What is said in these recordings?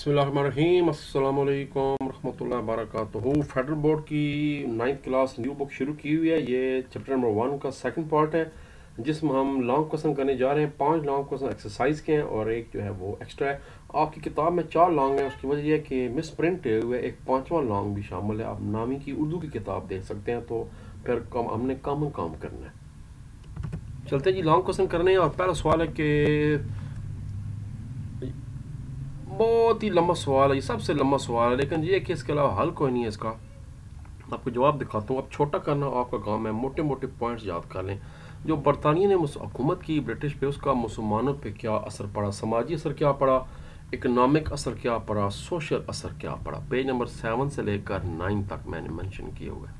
बिस्मिल्लाहिर्रहमानिर्रहीम अस्सलामु अलैकुम रहमतुल्लाहि वबरकातुहू। फेडरल बोर्ड की 9th क्लास न्यू बुक शुरू की हुई है। ये चैप्टर नंबर 1 का सेकंड पार्ट है, जिसमें हम लॉन्ग क्वेश्चन करने जा रहे हैं। 5 लॉन्ग क्वेश्चन एक्सरसाइज के हैं और एक जो है वो एक्स्ट्रा है। आपकी किताब में 4 लॉन्ग है, उसकी वजह यह है कि मिस प्रिंट हुए एक 5वां लॉन्ग भी शामिल है। आप नामी की उर्दू की किताब देख सकते हैं, तो फिर हमने कॉमन काम करना है। चलते हैं जी लॉन्ग क्वेश्चन करने। और पहला सवाल है कि बहुत ही लंबा सवाल है, ये सबसे लंबा सवाल है, लेकिन ये कि इसके अलावा हल कोई नहीं है इसका। आपको जवाब दिखाता हूँ। अब छोटा करना आपका काम है, मोटे मोटे पॉइंट्स याद कर लें। जो बरतानिया ने हुकूमत की ब्रिटिश पे, उसका मुसलमानों पे क्या असर पड़ा, समाजी असर क्या पड़ा, इकोनॉमिक असर क्या पड़ा, सोशल असर क्या पड़ा। पेज नंबर 7 से लेकर 9 तक मैंने मेंशन किए हुए।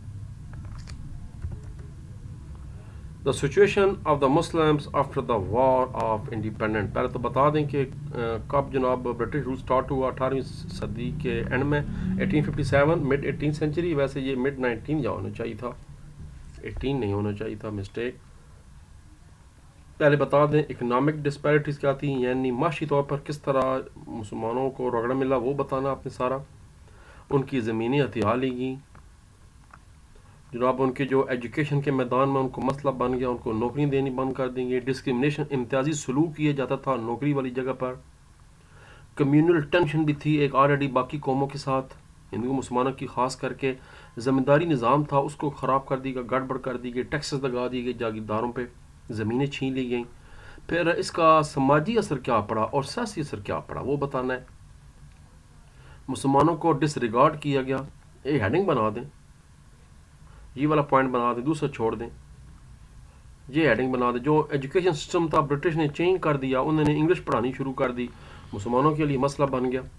The situation of the Muslims after the war of independence. पहले तो बता दें कि कब जनाब ब्रिटिश रूल स्टार्ट हुआ। 18वीं सदी के एंड में 1857, मिड 18th सेंचुरी। वैसे ये मिड 19 या होना चाहिए था, 18 नहीं होना चाहिए था, मिस्टेक। पहले बता दें इकोनॉमिक डिस्पैरिटीज़ क्या थी, यानी माशी तौर पर किस तरह मुसलमानों को रगड़ा मिला, वो बताना आपने सारा। उनकी ज़मीनें हथियार ली गई जनाब। उनके जो एजुकेशन के मैदान में उनको मसला बन गया, उनको नौकरी देनी बंद कर देंगे। डिस्क्रिमिनेशन, इम्तियाजी सलूक किया जाता था नौकरी वाली जगह पर। कम्युनल टेंशन भी थी एक ऑलरेडी बाकी कौमों के साथ, हिंदू मुसलमानों की खास करके। ज़मींदारी निज़ाम था, उसको ख़राब कर दी गया, गड़बड़ कर दी गई, टैक्सेस लगा दिए गए जागीरदारों पे, ज़मीनें छीन ली गई। फिर इसका समाजी असर क्या पड़ा और सियासी असर क्या पड़ा, वो बताना है। मुसलमानों को डिसरिगार्ड किया गया, ये हेडिंग बना दें, ये वाला पॉइंट बना दें, दूसरा छोड़ दें, ये हेडिंग बना दें। जो एजुकेशन सिस्टम था ब्रिटिश ने चेंज कर दिया, उन्होंने इंग्लिश पढ़ानी शुरू कर दी, मुसलमानों के लिए मसला बन गया।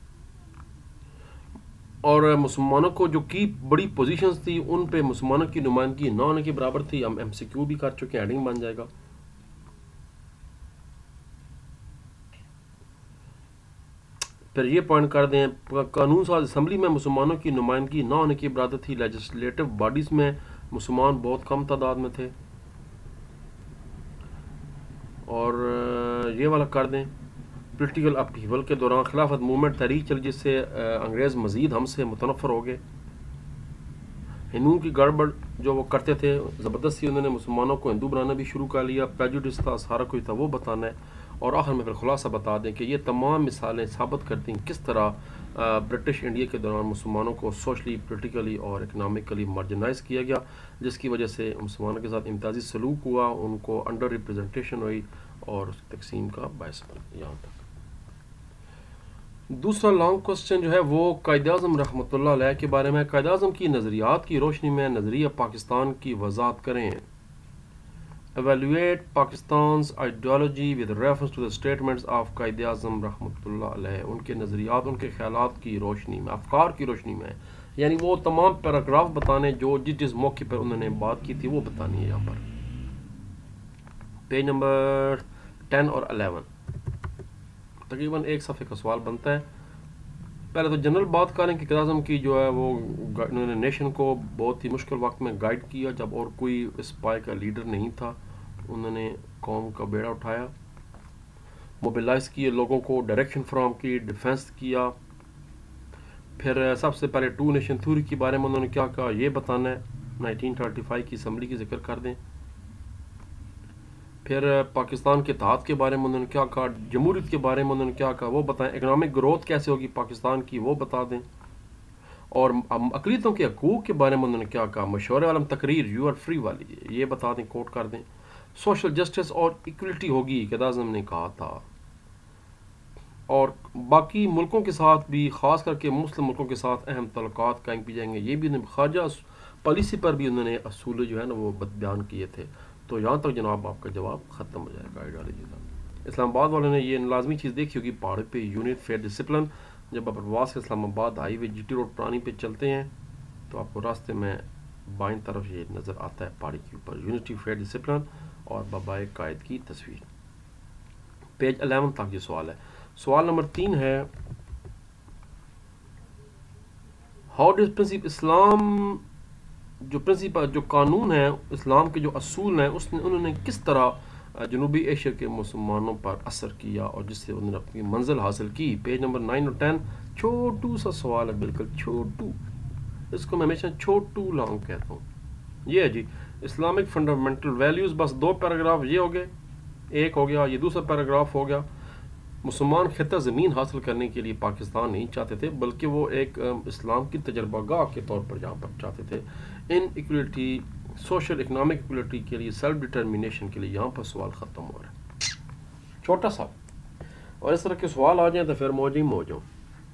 और मुसलमानों को जो की बड़ी पोजीशंस थी उन पे मुसलमानों की नुमाइंदगी ना होने के बराबर थी। हम MCQ भी कर चुके हैं, हेडिंग बन जाएगा। फिर ये पॉइंट कर दें, कानून साज असम्बली में मुसलमानों की नुमाइंदगी ना होने की बराबर थी। लेजिस्लेटिव बॉडीज़ में मुसलमान बहुत कम तादाद में थे। और ये वाला कर दें, पोलिटिकल अपहीवल के दौरान खिलाफत मूवमेंट तहरीक चली, जिससे अंग्रेज़ मज़ीद हमसे मुतनफ़र हो गए। हिंदुओं की गड़बड़ जो वो करते थे, ज़बरदस्ती उन्होंने मुसलमानों को हिंदू बनाना भी शुरू कर लिया। प्रेजुडिस था, सारा कुछ था, वो बताना है। और आखिर में फिर खुलासा बता दें कि ये तमाम मिसालें साबित करती हैं किस तरह ब्रिटिश इंडिया के दौरान मुसलमानों को सोशली, पोलिटिकली और इकनॉमिकली मार्जिनाइज किया गया, जिसकी वजह से मुसलमानों के साथ इम्तियाजी सलूक हुआ, उनको अंडर रिप्रेजेंटेशन हुई और उसकी तकसीम का बायस बना। यहाँ तक। दूसरा लॉन्ग क्वेश्चन जो है वो कायद-ए-आज़म रहमतुल्लाह अलैह के बारे में। कायद-ए-आज़म की नज़रियात की रोशनी में नज़रिया पाकिस्तान की वज़ाहत करें। Evaluate Pakistan's ideology with reference to the statements of Quaid-e-Azam रहमतुल्लाह अलैह। उनके नज़रियात, उनके ख्यालात की रोशनी में, अफकार की रोशनी में, यानी वो तमाम पैराग्राफ बताने जो जिस मौके पर उन्होंने बात की थी वो बतानी है। यहाँ पर पेज नंबर 10 और 11 तकरीबन एक सफ़े का सवाल बनता है। पहले तो जनरल बात करें कि कायद-ए-आज़म की जो है वो उन्होंने नेशन को बहुत ही मुश्किल वक्त में गाइड किया, जब और कोई स्पाई का लीडर नहीं था। उन्होंने कौम का बेड़ा उठाया, मोबिलाइज किए लोगों को, डायरेक्शन फ्राम की, डिफेंस किया। फिर सबसे पहले 2 नेशन थ्योरी के बारे में उन्होंने क्या कहा, ये बताना है। 1935 की असम्बली की जिक्र कर दें। फिर पाकिस्तान के इत्तेहाद के बारे में उन्होंने क्या कहा, जमहूरियत के बारे में उन्होंने क्या कहा, वो बताएं। इकनॉमिक ग्रोथ कैसे होगी पाकिस्तान की, वो बता दें। और अक़लियतों के हकूक़ के बारे में उन्होंने क्या कहा, मशवरे वाला तकरीर यू आर फ्री वाली, ये बता दें, कोट कर दें। सोशल जस्टिस और इक्वलिटी होगी, कायद-ए-आज़म ने कहा था। और बाकी मुल्कों के साथ भी, ख़ास करके मुस्लिम मुल्कों के साथ अहम तल्लुकात कायम किए जाएंगे। ये भी खारजा पॉलिसी पर भी उन्होंने असूल जो है ना वो बयान किए थे। तो यहाँ तक जनाब आपका जवाब ख़त्म हो जाएगा आइडियोलॉजी का। इस्लामाबाद वालों ने ये लाजमी चीज़ देखी होगी, पहाड़ पे यूनिट फेयर डिसिप्लिन। जब आप प्रवास से इस्लामाबाद हाईवे GT रोड पुरानी पे चलते हैं तो आपको रास्ते में बाईं तरफ ये नज़र आता है पहाड़ी के ऊपर, यूनिटी फेयर डिसिप्लिन और बाबाए कायद की तस्वीर। पेज 11 तक ये सवाल है। सवाल नंबर 3 है, हाउ डज प्रिंसिप इस्लाम, जो प्रिंसिपल जो कानून है इस्लाम के जो असूल हैं उसने उन्होंने किस तरह جنوبی ایشیا کے مسلمانوں پر اثر کیا اور جس سے انہوں نے اپنی منزل حاصل کی. پیج نمبر 9 اور 10 چھوٹو سا سوال ہے، بالکل چھوٹو، اس کو میں ہمیشہ چھوٹو لانگ کہتا ہوں. یہ ہے جی اسلامک فنڈامنٹل ویلیوز، بس 2 پیراگراف یہ ہو گئے، ایک ہو گیا، یہ دوسرا پیراگراف ہو گیا. مسلمان خطہ زمین حاصل کرنے کے لیے پاکستان نہیں چاہتے تھے، بلکہ وہ ایک اسلام کی تجربہ گاہ کے طور پر جہاں پر چاہتے تھے. In equality, social economic equality کے لیے، سیلف ڈٹرمینیشن کے لیے یہاں پر سوال ختم ہو رہا ہے، چھوٹا سا. اور اس طرح کے سوال آ جائیں تو پھر موج ہی موج ہو.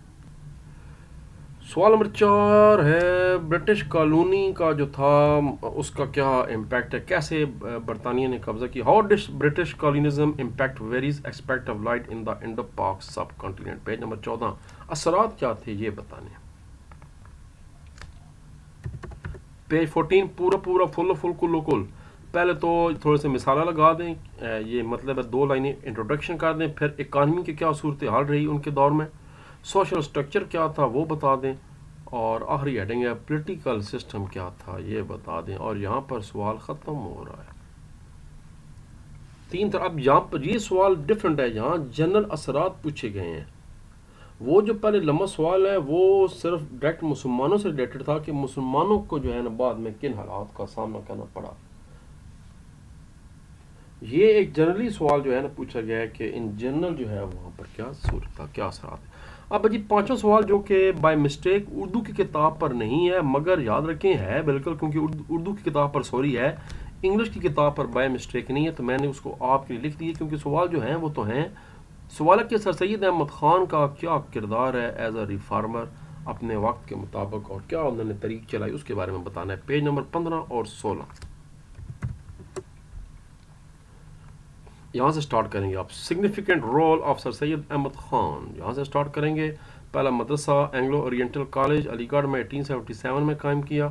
سوال نمبر 4 ہے برٹش کالونی کا جو تھا اس کا کیا امپیکٹ ہے، کیسے برطانیہ نے قبضہ کی. How did British colonialism impact various aspect of life in the Indo Pak sub continent. Page number 14 اثرات کیا تھے یہ بتانے. پیج 14 پورا فل کلو کل. پہلے تو تھوڑے سے مثالیں لگا دیں، یہ مطلب ہے 2 لائنیں انٹروڈکشن کر دیں، پھر اکانومی کی کیا صورتحال رہی ان کے دور میں، سوشل سٹرکچر کیا تھا وہ بتا دیں، اور آخری ہیڈنگ ہے پولیٹیکل سسٹم کیا تھا یہ بتا دیں. اور یہاں پر سوال ختم ہو رہا ہے. 3 طرح. اب یہاں پر یہ سوال ڈیفرنٹ ہے، یہاں جنرل اثرات پوچھے گئے ہیں. وہ جو پہلے لمبا سوال ہے وہ صرف ڈائریکٹ مسلمانوں سے ریلیٹڈ تھا کہ مسلمانوں کو جو ہے نا بعد میں کن حالات کا سامنا کرنا پڑا. یہ ایک جنرلی سوال جو ہے نا پوچھا گیا ہے کہ ان جنرل جو ہے وہاں پر کیا صورت تھا، کیا اثرات ہیں. اب جی 5واں سوال جو کہ بائی مسٹیک اردو کی کتاب پر نہیں ہے، مگر یاد رکھیں ہے بالکل، کیونکہ اردو کی کتاب پر سوری ہے، انگلش کی کتاب پر بائی مسٹیک نہیں ہے، تو میں نے اس کو آپ کے لیے لکھ دی ہے کیونکہ سوال جو ہیں وہ تو ہیں. سوال ہے کہ سر سید احمد خان کا کیا کردار ہے ایز اے ریفارمر اپنے وقت کے مطابق، اور کیا انہوں نے طریق چلائی اس کے بارے میں بتانا ہے. پیج نمبر 15 اور 16 یہاں سے سٹارٹ کریں گے آپ. Significant role of Sir Syed Ahmad Khan, یہاں سے سٹارٹ کریں گے. پہلا مدرسہ اینگلو اورینٹل کالج علی گڑھ میں 1877 میں قائم کیا.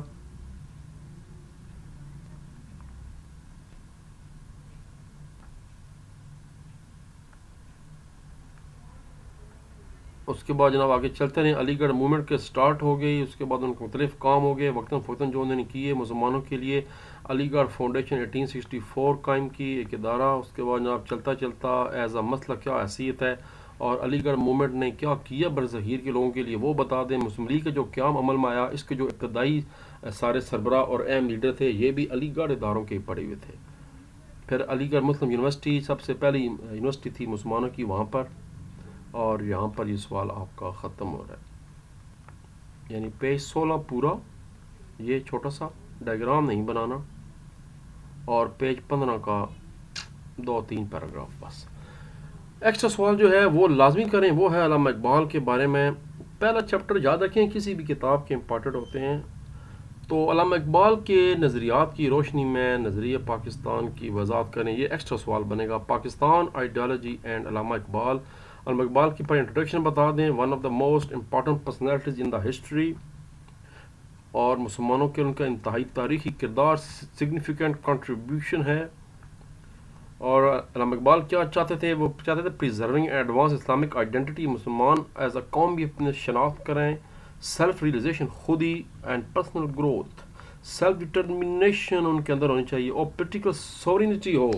اس کے بعد جناب آگے چلتے رہے، علی گڑھ موومنٹ کے سٹارٹ ہو گئی. اس کے بعد ان کے مختلف کام ہو گئے وقتاً فوقتاً جو انہوں نے کیے مسلمانوں کے لیے. علی گڑھ فاؤنڈیشن 1864 قائم کی، ایک ادارہ. اس کے بعد جناب چلتا ایز اے مسئلہ کیا حیثیت ہے، اور علی گڑھ موومنٹ نے کیا کیا برصغیر کے لوگوں کے لیے وہ بتا دیں. مسلم لیگ کا جو قیام عمل میں آیا، اس کے جو ابتدائی سارے سربراہ اور اہم لیڈر تھے یہ بھی علی گڑھ اداروں کے پڑے ہوئے تھے. پھر علی گڑھ مسلم یونیورسٹی سب سے پہلی یونیورسٹی تھی مسلمانوں کی وہاں پر. اور یہاں پر یہ سوال آپ کا ختم ہو رہا ہے، یعنی پیج 16 پورا، یہ چھوٹا سا ڈائیگرام نہیں بنانا، اور پیج 15 کا 2-3 پیراگراف بس. ایکسٹرا سوال جو ہے وہ لازمی کریں، وہ ہے علامہ اقبال کے بارے میں. پہلا چیپٹر یاد رکھیں کسی بھی کتاب کے امپارٹنٹ ہوتے ہیں. تو علامہ اقبال کے نظریات کی روشنی میں نظریہ پاکستان کی وضاحت کریں، یہ ایکسٹرا سوال بنے گا. پاکستان آئیڈیالوجی اینڈ علامہ اقبال. علامہ اقبال کی پر انٹروڈکشن بتا دیں. One of the most important personalities in the history, اور مسلمانوں کے ان کا انتہائی تاریخی کردار، سگنیفیکنٹ کنٹریبیوشن ہے. اور علامہ اقبال کیا چاہتے تھے، وہ چاہتے تھے پریزرونگ ایڈوانس اسلامک آئیڈینٹی، مسلمان ایز اے قوم بھی اپنے شناخت کریں. سیلف ریئلائزیشن، خودی and personal growth, self determination ان کے اندر ہونی چاہیے، اور پولیٹیکل سورینٹی ہو.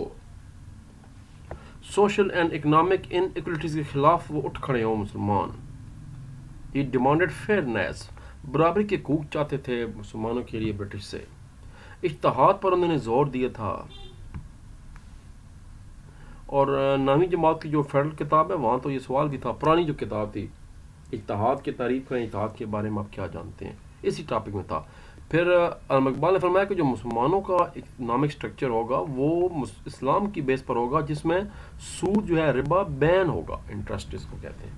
Social and economic inequalities کے خلاف وہ اٹھ کھڑے ہوں مسلمان. ہی ڈیمانڈڈ فیئرنیس، برابری کے حقوق چاہتے تھے مسلمانوں کے لیے برٹش سے. اجتہاد پر انہوں نے زور دیا تھا. اور 9ویں جماعت کی جو فیڈرل کتاب ہے وہاں تو یہ سوال بھی تھا، پرانی جو کتاب تھی اجتہاد کی تعریف کریں، اجتہاد کے بارے میں آپ کیا جانتے ہیں، اسی ٹاپک میں تھا. پھر علامہ اقبال نے فرمایا کہ جو مسلمانوں کا اکنامک سٹرکچر ہوگا وہ اسلام کی بیس پر ہوگا، جس میں سود جو ہے ربا بین ہوگا، انٹرسٹ اس کو کہتے ہیں.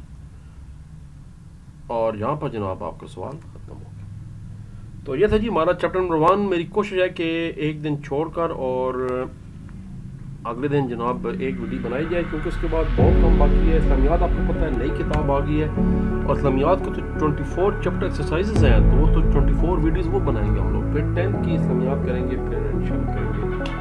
اور یہاں پر جناب آپ کا سوال ختم ہو گیا. تو یہ تھا جی ہمارا چیپٹر نمبر 1. میری کوشش ہے کہ ایک دن چھوڑ کر اور اگلے دن جناب ایک ویڈیو بنائی جائے، کیونکہ اس کے بعد بہت کم باقی ہے. اسلامیات آپ کو پتہ ہے نئی کتاب آ گئی ہے، اور اسلامیات کو تو 24 چیپٹر ایکسرسائزز ہیں، تو وہ تو 24 ویڈیوز وہ بنائیں گے ہم لوگ. پھر 10th کی اسلامیات کریں گے، پھر انشاءاللہ کریں گے